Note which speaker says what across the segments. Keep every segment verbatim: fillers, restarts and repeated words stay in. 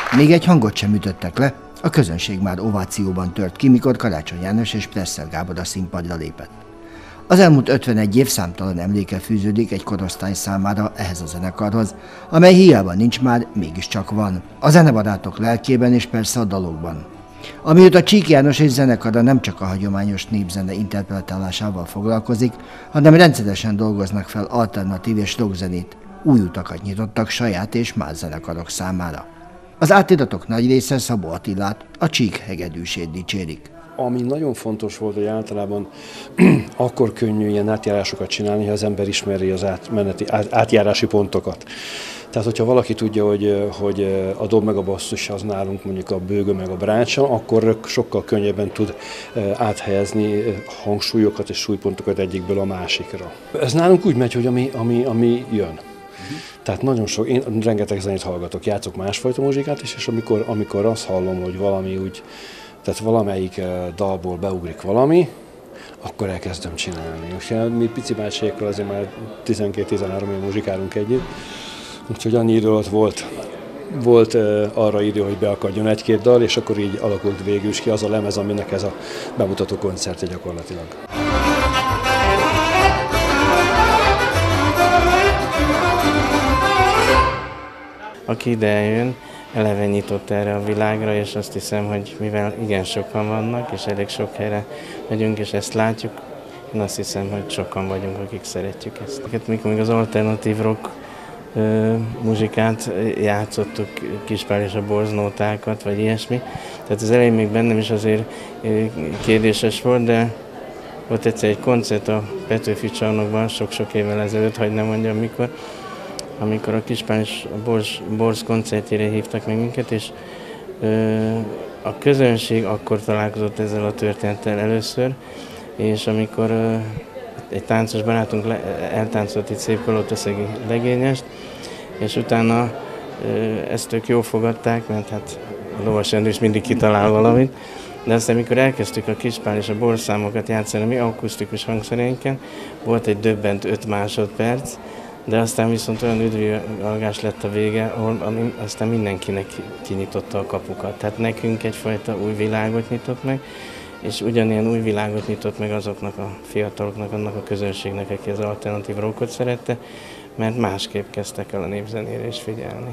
Speaker 1: Még egy hangot sem ütöttek le, a közönség már ovációban tört ki, mikor Karácsony János és Presser Gábor a színpadra lépett. Az elmúlt ötvenegy év számtalan emléke fűződik egy korosztály számára ehhez a zenekarhoz, amely hiába nincs már, mégiscsak van. A zenebarátok lelkében és persze a dalokban. Amióta Csík János és zenekara nem csak a hagyományos népzene interpretálásával foglalkozik, hanem rendszeresen dolgoznak fel alternatív és rockzenét, új utakat nyitottak saját és más zenekarok számára. Az átiratok nagy része Szabó Attilát, a Csík hegedűsét dicsérik.
Speaker 2: Ami nagyon fontos volt, hogy általában akkor könnyű ilyen átjárásokat csinálni, ha az ember ismeri az átmeneti, át, átjárási pontokat. Tehát, hogyha valaki tudja, hogy, hogy a dob meg a basszus az nálunk mondjuk a bőgő meg a brácsa, akkor sokkal könnyebben tud áthelyezni hangsúlyokat és súlypontokat egyikből a másikra. Ez nálunk úgy megy, hogy ami, ami, ami jön. Tehát nagyon sok, én rengeteg zenét hallgatok, játszok másfajta muzsikát is, és amikor, amikor azt hallom, hogy valami úgy, tehát valamelyik dalból beugrik valami, akkor elkezdem csinálni. Úgyhogy mi pici bácsiékkal azért már tizenkét-tizenhárom év muzsikálunk együtt, úgyhogy annyi idő alatt volt, volt arra idő, hogy beakadjon egy-két dal, és akkor így alakult végül is ki az a lemez, aminek ez a bemutató koncertje gyakorlatilag.
Speaker 3: Aki ide eljön, eleve nyitott erre a világra, és azt hiszem, hogy mivel igen sokan vannak, és elég sok helyre megyünk, és ezt látjuk, én azt hiszem, hogy sokan vagyunk, akik szeretjük ezt. Mikor még az alternatív rock ö, muzsikát játszottuk, Kispál és a borznótákat, vagy ilyesmi, tehát az elején még bennem is azért kérdéses volt, de volt egyszer egy koncert a Petőfi csarnokban, sok-sok évvel ezelőtt, hogy nem mondjam mikor, amikor a Kispál és a Borz, Borz koncertjére hívtak meg minket, és ö, a közönség akkor találkozott ezzel a történettel először, és amikor ö, egy táncos barátunk le, eltáncolt itt szép kolóteszegi legényest, és utána ö, ezt ők jól fogadták, mert hát a Lovas Endő is mindig kitalál valamit, de aztán amikor elkezdtük a Kispál és a Borz számokat játszani, mi akusztikus hangszereinken, volt egy döbbent öt másodperc, de aztán viszont olyan üdvrivalgás lett a vége, ahol ami aztán mindenkinek kinyitotta a kapukat. Tehát nekünk egyfajta új világot nyitott meg, és ugyanilyen új világot nyitott meg azoknak a fiataloknak, annak a közönségnek, aki az alternatív rockot szerette, mert másképp kezdtek el a népzenére is figyelni.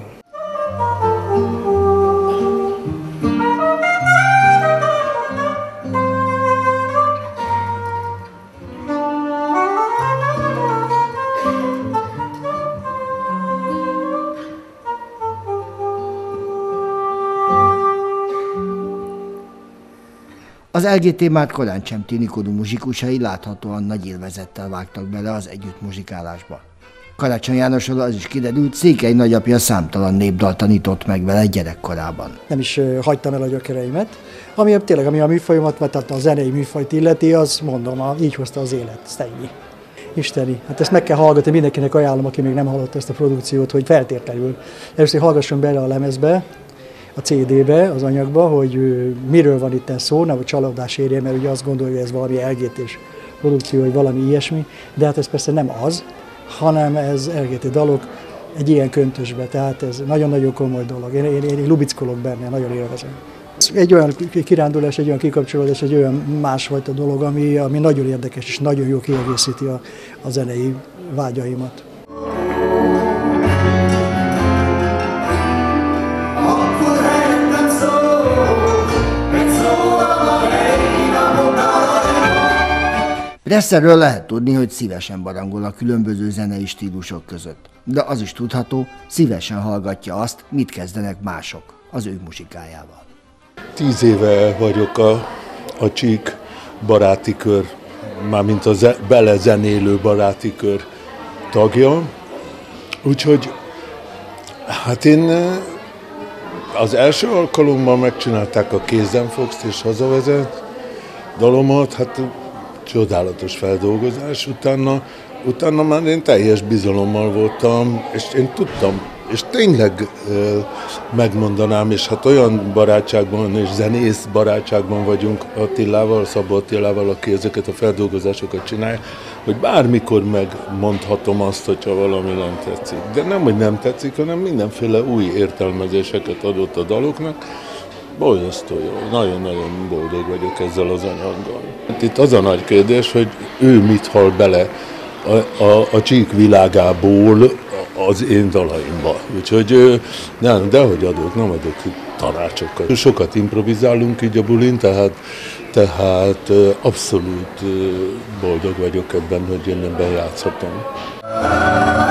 Speaker 1: Az el gé té már korán sem tinikodú muzsikusai láthatóan nagy élvezettel vágtak bele az együttmuzsikálásba. Karácsony Jánosról az is kiderült, Székely nagyapja számtalan népdalt tanított meg vele gyerekkorában.
Speaker 4: Nem is hagytam el a gyökereimet, ami tényleg ami a műfajomat, vagy tehát a zenei műfajt illeti, az mondom, így hozta az élet, ezt ennyi. Isteni. Hát ezt meg kell hallgatni, mindenkinek ajánlom, aki még nem hallotta ezt a produkciót, hogy feltétlenül először hallgasson bele a lemezbe, a cé dé-be, az anyagba, hogy miről van itt szó, nem a csalódás érje, mert ugye azt gondolja, hogy ez valami el gé té-s produkció, vagy valami ilyesmi, de hát ez persze nem az, hanem ez el gé té dalok egy ilyen köntösbe, tehát ez nagyon-nagyon komoly dolog. Én, én, én lubickolok benne, nagyon élvezem. Egy olyan kirándulás, egy olyan kikapcsolódás, egy olyan másfajta dolog, ami, ami nagyon érdekes és nagyon jó kiegészíti a, a zenei vágyaimat.
Speaker 1: Presserről lehet tudni, hogy szívesen barangol a különböző zenei stílusok között, de az is tudható, szívesen hallgatja azt, mit kezdenek mások az ő muzsikájával.
Speaker 5: Tíz éve vagyok a, a Csík baráti kör, mármint a ze, belezenélő baráti kör tagja, úgyhogy hát én az első alkalommal megcsinálták a Kézen fogsz és Hazavezet dalomat, hát csodálatos feldolgozás, utána, utána már én teljes bizalommal voltam, és én tudtam És tényleg megmondanám, és hát olyan barátságban és zenész barátságban vagyunk Attilával, Szabó Attilával, aki ezeket a feldolgozásokat csinálja, hogy bármikor megmondhatom azt, hogyha valami nem tetszik. De nem, hogy nem tetszik, hanem mindenféle új értelmezéseket adott a daloknak. Borzasztó jó, nagyon-nagyon boldog vagyok ezzel az anyaggal. Itt az a nagy kérdés, hogy ő mit hall bele a, a, a csík világából az én dalaimba. Úgyhogy nem, dehogy adok, nem adok tanácsokat. Sokat improvizálunk így a bulin, tehát, tehát abszolút boldog vagyok ebben, hogy én ebben játszhatom.